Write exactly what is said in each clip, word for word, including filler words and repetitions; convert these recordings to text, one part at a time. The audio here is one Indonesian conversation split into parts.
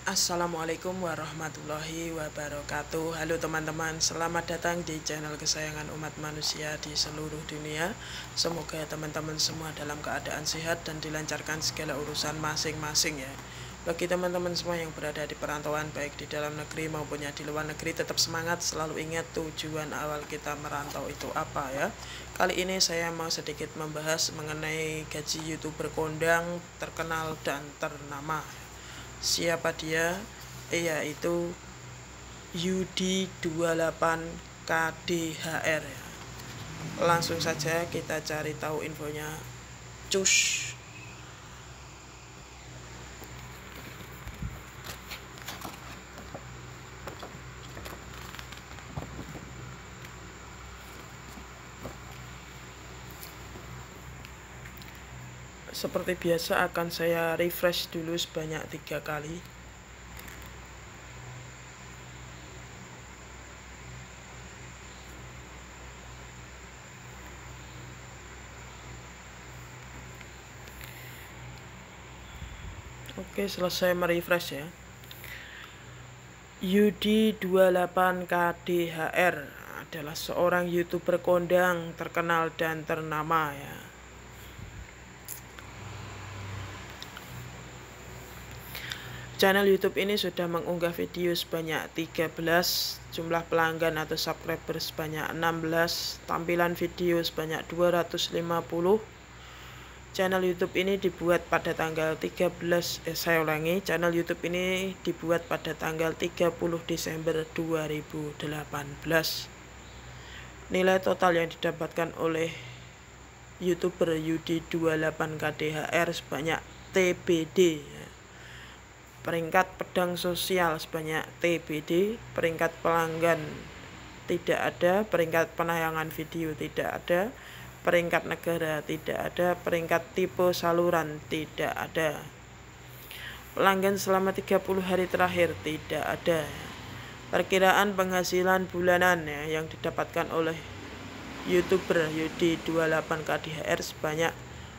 Assalamualaikum warahmatullahi wabarakatuh. Halo teman-teman, selamat datang di channel kesayangan umat manusia di seluruh dunia. Semoga teman-teman semua dalam keadaan sehat dan dilancarkan segala urusan masing-masing ya. Bagi teman-teman semua yang berada di perantauan baik di dalam negeri maupun di luar negeri, tetap semangat, selalu ingat tujuan awal kita merantau itu apa ya. Kali ini saya mau sedikit membahas mengenai gaji YouTuber kondang terkenal dan ternama. Siapa dia? Yaitu Yudi dua puluh delapan K D H R ya. Langsung saja kita cari tahu infonya. Cus. Seperti biasa akan saya refresh dulu sebanyak tiga kali. Oke, selesai merefresh ya. Yudi dua puluh delapan K D H R adalah seorang YouTuber kondang terkenal dan ternama ya. Channel YouTube ini sudah mengunggah video sebanyak tiga belas, jumlah pelanggan atau subscriber sebanyak enam belas, tampilan video sebanyak dua ratus lima puluh. Channel YouTube ini dibuat pada tanggal tiga belas, eh, saya ulangi, channel YouTube ini dibuat pada tanggal tiga puluh Desember dua ribu delapan belas. Nilai total yang didapatkan oleh YouTuber Yudi dua puluh delapan K D H R sebanyak T B D. Peringkat pedang sosial sebanyak T B D, peringkat pelanggan tidak ada, peringkat penayangan video tidak ada, peringkat negara tidak ada, peringkat tipe saluran tidak ada. Pelanggan selama tiga puluh hari terakhir tidak ada. Perkiraan penghasilan bulanan ya, yang didapatkan oleh YouTuber Yudi dua puluh delapan K D H R sebanyak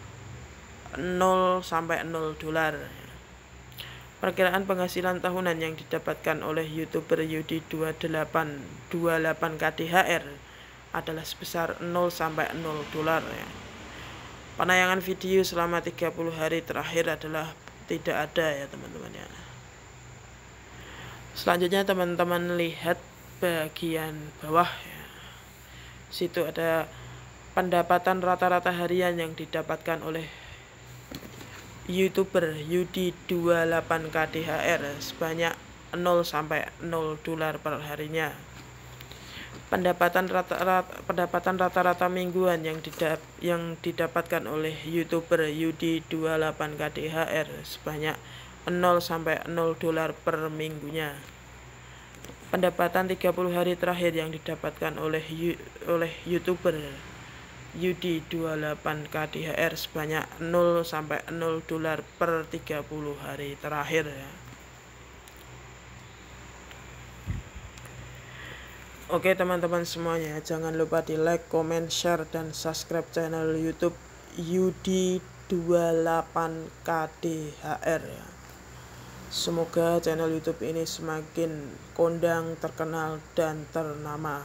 nol sampai nol dolar. Perkiraan penghasilan tahunan yang didapatkan oleh YouTuber Yudi dua puluh delapan K D H R adalah sebesar nol sampai nol dolar ya. Penayangan video selama tiga puluh hari terakhir adalah tidak ada ya teman-teman ya. Selanjutnya teman-teman lihat bagian bawah ya. Situ ada pendapatan rata-rata harian yang didapatkan oleh YouTuber Yudi dua puluh delapan K D H R sebanyak nol sampai nol dolar per harinya. Pendapatan rata-rata pendapatan rata-rata mingguan yang didap, yang didapatkan oleh YouTuber Yudi dua puluh delapan K D H R sebanyak nol sampai nol dolar per minggunya. Pendapatan tiga puluh hari terakhir yang didapatkan oleh oleh YouTuber Yudi dua puluh delapan K D H R sebanyak nol sampai nol dolar per tiga puluh hari terakhir ya. Oke teman-teman semuanya, jangan lupa di like, comment, share, dan subscribe channel YouTube Yudi dua puluh delapan K D H R ya. Semoga channel YouTube ini semakin kondang, terkenal, dan ternama.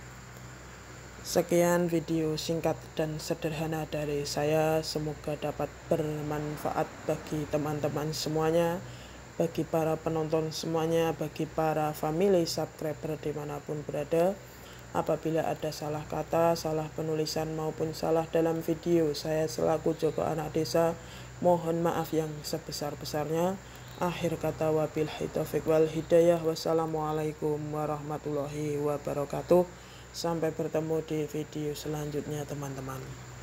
Sekian video singkat dan sederhana dari saya, semoga dapat bermanfaat bagi teman-teman semuanya, bagi para penonton semuanya, bagi para family subscriber dimanapun berada. Apabila ada salah kata, salah penulisan maupun salah dalam video, saya selaku Joko Anak Desa mohon maaf yang sebesar-besarnya. Akhir kata wabillahi taufiq wal hidayah. Wassalamualaikum warahmatullahi wabarakatuh. Sampai bertemu di video selanjutnya teman-teman.